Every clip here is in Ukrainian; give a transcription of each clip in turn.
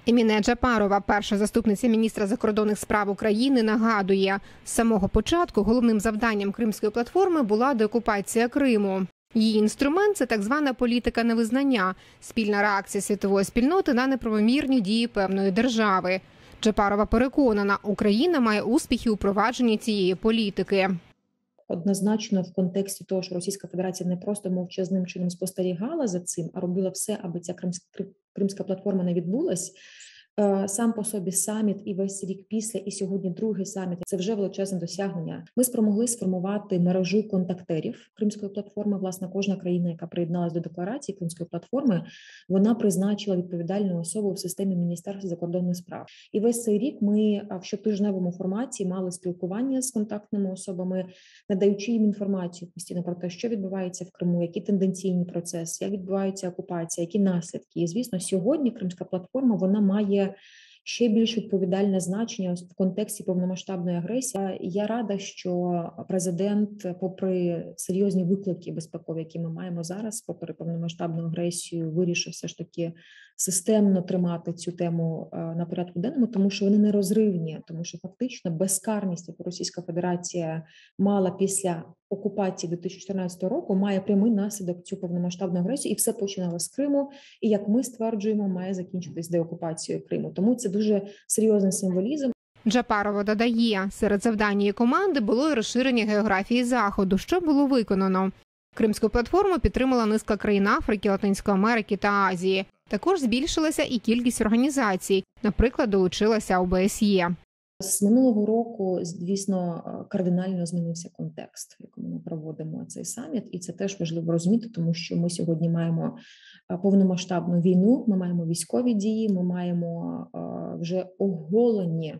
Еміне Джапарова, перша заступниця міністра закордонних справ України, нагадує, з самого початку головним завданням Кримської платформи була деокупація Криму. Її інструмент – це так звана політика невизнання – спільна реакція світової спільноти на неправомірні дії певної держави. Джапарова переконана, Україна має успіхи у провадженні цієї політики. Однозначно в контексті того, що Російська Федерація не просто мовчазним чином спостерігала за цим, а робила все, аби ця Кримська платформа не відбулась. Сам по собі саміт і весь рік після, і сьогодні другий саміт – це вже величезне досягнення. Ми спромогли сформувати мережу контактерів Кримської платформи. Власне, кожна країна, яка приєдналась до декларації Кримської платформи, вона призначила відповідальну особу в системі Міністерства закордонних справ. І весь цей рік ми в щотижневому форматі мали спілкування з контактними особами, надаючи їм інформацію постійно про те, що відбувається в Криму, які тенденційні процеси, як відбувається окупація, які наслідки. І, звісно, сьогодні Кримська платформа, вона має ще більш відповідальне значення в контексті повномасштабної агресії. Я рада, що президент, попри серйозні виклики безпекові, які ми маємо зараз, попри повномасштабну агресію, вирішив все ж таки системно тримати цю тему на порядку денному, тому що вони нерозривні, тому що фактично безкарність, яку Російська Федерація мала після окупації 2014 року, має прямий наслідок цю повномасштабну агресію, і все починало з Криму, і, як ми стверджуємо, має закінчитись деокупацією Криму. Тому це дуже серйозний символізм. Джапарова додає, серед завдань її команди було і розширення географії Заходу, що було виконано. Кримську платформу підтримала низка країн Африки, Латинської Америки та Азії. Також збільшилася і кількість організацій, наприклад, долучилася ОБСЄ. З минулого року, звісно, кардинально змінився контекст, в якому ми проводимо цей саміт, і це теж важливо розуміти, тому що ми сьогодні маємо повномасштабну війну, ми маємо військові дії, ми маємо вже оголені,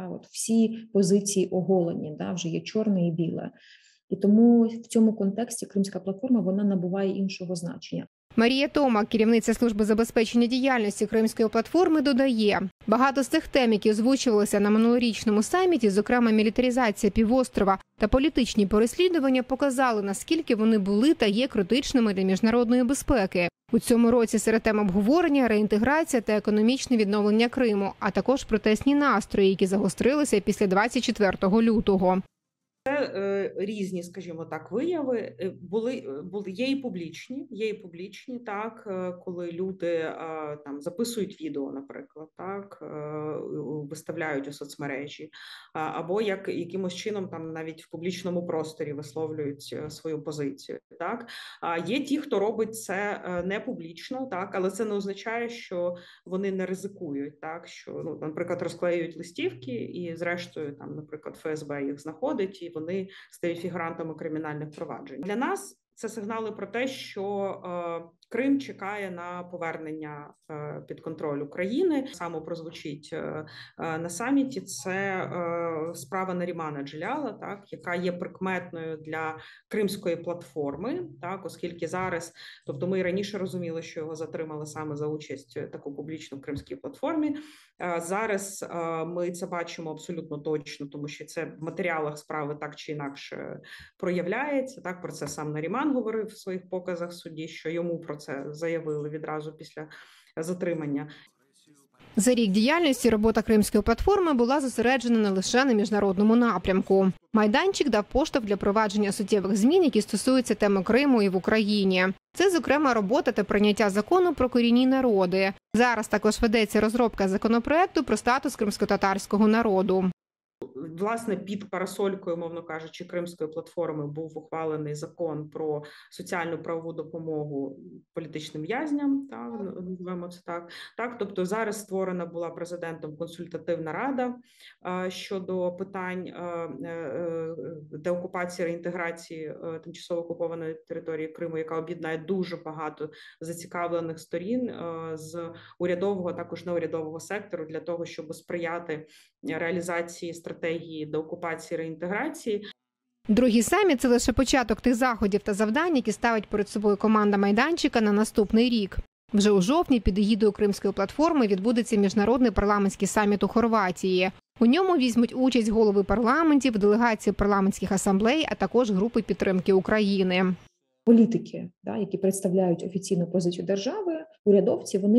всі позиції оголені, вже є чорне і біле. І тому в цьому контексті Кримська платформа, вона набуває іншого значення. Марія Томак, керівниця служби забезпечення діяльності Кримської платформи, додає, багато з тих тем, які озвучувалися на минулорічному саміті, зокрема мілітаризація півострова та політичні переслідування, показали, наскільки вони були та є критичними для міжнародної безпеки. У цьому році серед тем обговорення – реінтеграція та економічне відновлення Криму, а також протестні настрої, які загострилися після 24 лютого. Це різні, скажімо так, вияви є і публічні, так, коли люди там записують відео, наприклад, так, виставляють у соцмережі, або якимось чином там навіть в публічному просторі висловлюють свою позицію, так. Є ті, хто робить це не публічно, так, але це не означає, що вони не ризикують, так, що, наприклад, розклеюють листівки і зрештою там, наприклад, ФСБ їх знаходить і вони стають фігурантами кримінальних проваджень. Для нас це сигнали про те, що Крим чекає на повернення під контроль України. Саме прозвучить на саміті. Це справа Нарімана Джеляла, так, яка є прикметною для Кримської платформи, так, оскільки зараз, тобто ми і раніше розуміли, що його затримали саме за участь таку публічну в Кримській платформі. Зараз ми це бачимо абсолютно точно, тому що це в матеріалах справи так чи інакше проявляється. Так, про це сам Наріман говорив в своїх показах в суді, що йому про це заявили відразу після затримання. За рік діяльності робота Кримської платформи була зосереджена не лише на міжнародному напрямку. Майданчик дав поштовх для провадження суттєвих змін, які стосуються теми Криму і в Україні. Це, зокрема, робота та прийняття закону про корінні народи. Зараз також ведеться розробка законопроекту про статус кримськотатарського народу. Власне, під парасолькою, мовно кажучи, Кримської платформи був ухвалений закон про соціальну правову допомогу політичним в'язням, так, називаємо це так. Так, тобто зараз створена була президентом консультативна рада щодо питань деокупації, реінтеграції тимчасово окупованої території Криму, яка об'єднає дуже багато зацікавлених сторін з урядового, також неурядового сектору для того, щоб сприяти реалізації стратегії деокупації, реінтеграції. Другий саміт – це лише початок тих заходів та завдань, які ставить перед собою команда майданчика на наступний рік. Вже у жовтні під егідою Кримської платформи відбудеться міжнародний парламентський саміт у Хорватії. У ньому візьмуть участь голови парламентів, делегації парламентських асамблей, а також групи підтримки України. Політики, які представляють офіційну позицію держави, урядовці, вони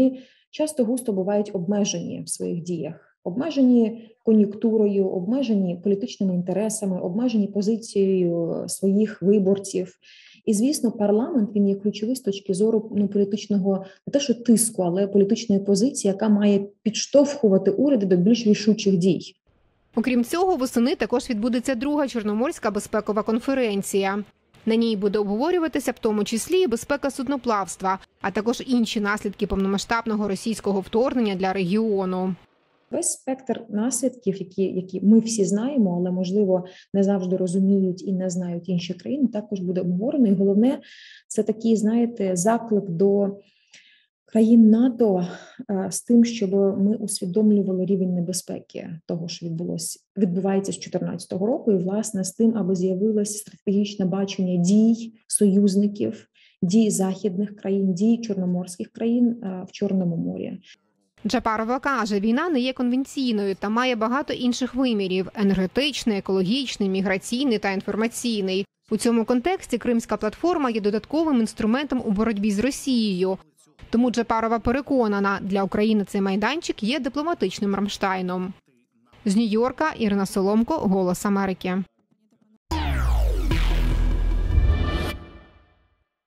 часто густо бувають обмежені в своїх діях, обмежені кон'юнктурою, обмежені політичними інтересами, обмежені позицією своїх виборців. І, звісно, парламент, він є ключовий з точки зору політичного, не те що тиску, але політичної позиції, яка має підштовхувати уряди до більш рішучих дій. Окрім цього, восени також відбудеться друга Чорноморська безпекова конференція. На ній буде обговорюватися в тому числі і безпека судноплавства, а також інші наслідки повномасштабного російського вторгнення для регіону. Весь спектр наслідків, які ми всі знаємо, але, можливо, не завжди розуміють і не знають інші країни, також буде обговорено. І головне, це такий, знаєте, заклик до країн НАТО з тим, щоб ми усвідомлювали рівень небезпеки того, що відбувається з 2014 року, і, власне, з тим, аби з'явилося стратегічне бачення дій союзників, дій західних країн, дій чорноморських країн в Чорному морі. Джапарова каже, війна не є конвенційною та має багато інших вимірів – енергетичний, екологічний, міграційний та інформаційний. У цьому контексті Кримська платформа є додатковим інструментом у боротьбі з Росією. Тому Джапарова переконана, для України цей майданчик є дипломатичним Рамштайном. З Нью-Йорка Ірина Соломко, «Голос Америки».